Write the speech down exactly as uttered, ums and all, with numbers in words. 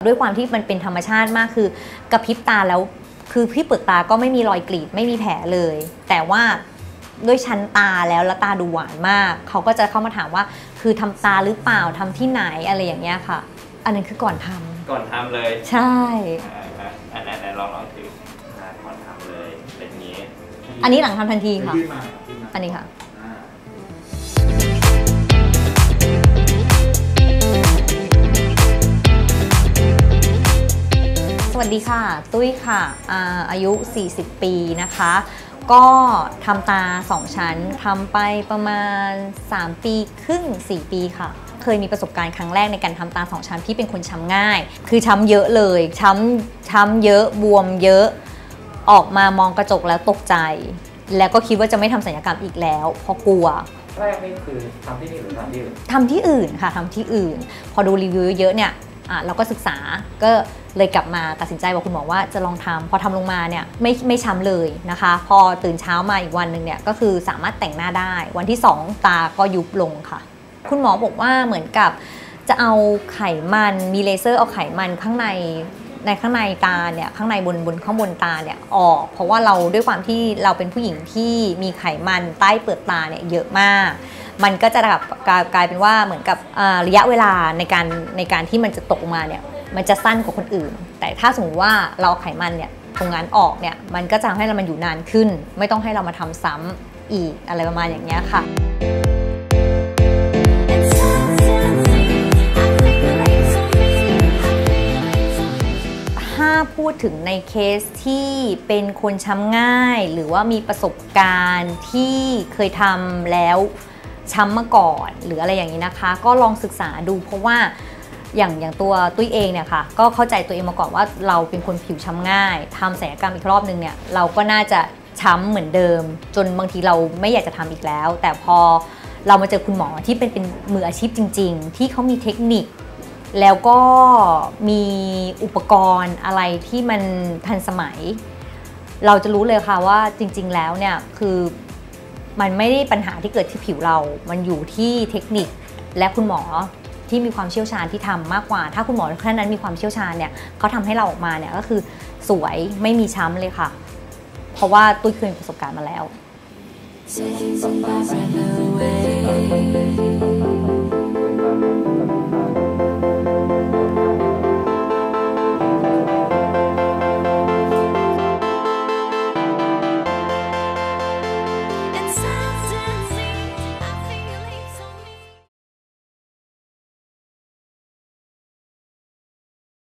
ด้วยความที่มันเป็นธรรมชาติมากคือกระพริบตาแล้วคือที่เปลือกตาก็ไม่มีรอยกรีดไม่มีแผลเลยแต่ว่าด้วยชั้นตาแล้วแล้วตาดูหวานมากเขาก็จะเข้ามาถามว่าคือทำตาหรือเปล่าทำที่ไหนอะไรอย่างเงี้ยค่ะอันนั้นคือก่อนทำก่อนทำเลยใช่อันไหนลองลองถือก่อนทำเลยเป็นนี้อันนี้หลังทำทันทีค่ะอันนี้ค่ะสวัสดีค่ะตุ้ยค่ะ อาอายุสี่สิบปีนะคะก็ทำตาสองชั้นทำไปประมาณสามปีครึ่งสี่ปีค่ะเคยมีประสบการณ์ครั้งแรกในการทำตาสองชั้นพี่เป็นคนช้ำง่ายคือช้ำเยอะเลยช้ำช้ำเยอะบวมเยอะออกมามองกระจกแล้วตกใจแล้วก็คิดว่าจะไม่ทำศัลยกรรมอีกแล้วเพราะกลัวแรกนี่คือทำที่นี่หรือทำที่อื่นทำที่อื่นค่ะทำที่อื่นพอดูรีวิวเยอะเนี่ยเราก็ศึกษาก็เลยกลับมาตัดสินใจบอกคุณหมอว่าจะลองทำพอทำลงมาเนี่ยไม่ไม่ช้ำเลยนะคะพอตื่นเช้ามาอีกวันหนึ่งเนี่ยก็คือสามารถแต่งหน้าได้วันที่สองตาก็ยุบลงค่ะคุณหมอบอกว่าเหมือนกับจะเอาไขมันมีเลเซอร์เอาไขมันข้างในในข้างในตาเนี่ยข้างในบนบนข้างบนตาเนี่ยออกเพราะว่าเราด้วยความที่เราเป็นผู้หญิงที่มีไขมันใต้เปลือกตาเนี่ยเยอะมากมันก็จะกลายเป็นว่าเหมือนกับระยะเวลาในการในการที่มันจะตกมาเนี่ยมันจะสั้นกว่าคนอื่นแต่ถ้าสมมติว่าเราไขมันเนี่ยตรงนั้นออกเนี่ยมันก็จะทำให้เรามันอยู่นานขึ้นไม่ต้องให้เรามาทำซ้ำอีกอะไรประมาณอย่างเงี้ยค่ะถ้าพูดถึงในเคสที่เป็นคนช้ำง่ายหรือว่ามีประสบการณ์ที่เคยทำแล้วช้ำมาก่อนหรืออะไรอย่างนี้นะคะก็ลองศึกษาดูเพราะว่าอย่างอย่างตัวตุ้ยเองเนี่ยค่ะก็เข้าใจตัวเองมาก่อนว่าเราเป็นคนผิวช้ำง่ายทำศัลยกรรมอีกรอบนึงเนี่ยเราก็น่าจะช้ำเหมือนเดิมจนบางทีเราไม่อยากจะทำอีกแล้วแต่พอเรามาเจอคุณหมอที่เป็นเป็นมืออาชีพจริงๆที่เขามีเทคนิคแล้วก็มีอุปกรณ์อะไรที่มันทันสมัยเราจะรู้เลยค่ะว่าจริงๆแล้วเนี่ยคือมันไม่ได้ปัญหาที่เกิดที่ผิวเรามันอยู่ที่เทคนิคและคุณหมอที่มีความเชี่ยวชาญที่ทำมากกว่าถ้าคุณหมอท่านนั้นมีความเชี่ยวชาญเนี่ยเขาทำให้เราออกมาเนี่ยก็คือสวยไม่มีช้ำเลยค่ะเพราะว่าตุ้ยเคยมีประสบการณ์มาแล้ว